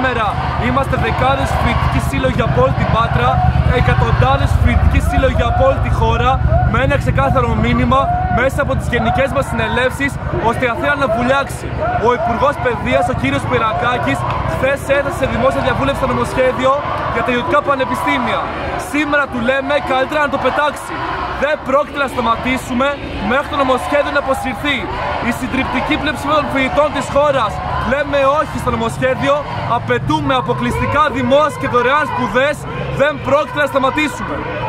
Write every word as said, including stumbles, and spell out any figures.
σήμερα είμαστε δεκάδες φοιτητικοί σύλλογοι από όλη την Πάτρα, εκατοντάδες φοιτητικοί σύλλογοι από όλη τη χώρα, με ένα ξεκάθαρο μήνυμα μέσα από τις γενικές μας συνελεύσεις, ώστε η Αθήνα να βουλιάξει. Ο Υπουργός Παιδείας, ο κύριος Πυρακάκης, χθες έθεσε σε δημόσια διαβούλευση το νομοσχέδιο για τα ιδιωτικά πανεπιστήμια. Σήμερα του λέμε καλύτερα να το πετάξει. Δεν πρόκειται να σταματήσουμε μέχρι το νομοσχέδιο να αποσυρθεί. Η συντριπτική πλειοψηφία των φοιτητών της χώρας λέμε όχι στο νομοσχέδιο. Απαιτούμε αποκλειστικά δημόσιες και δωρεάν σπουδές. Δεν πρόκειται να σταματήσουμε.